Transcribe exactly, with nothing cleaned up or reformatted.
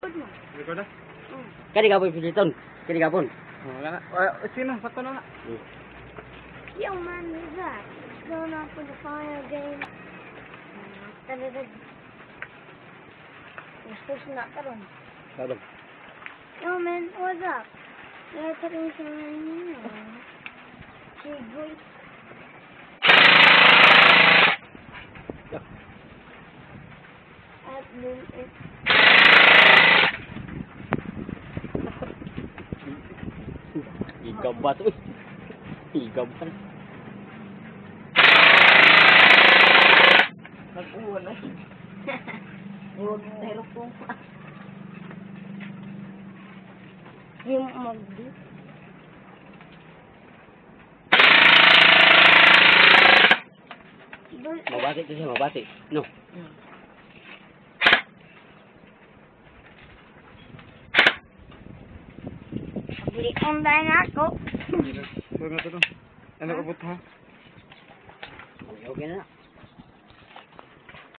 Record na? Kani ka po piliton. Kani ka po. Oh, kana. Oh, sino? Sakto na na. Yo, man, who's that? What's going on for the final game? Da-da-da. Gusto na karon. Sabon. Yo, man, what's up? Kaya tarin sa mga ninyo. Sigoy. At dun, eh. Igabat. Uy. Igabat. Nag-uwan na. Huwag na hirap po. Yung magdi. Mabati to siya, mabati. No. Bili online ako. Huwag na to to. Ano ka buta ha? Okay na.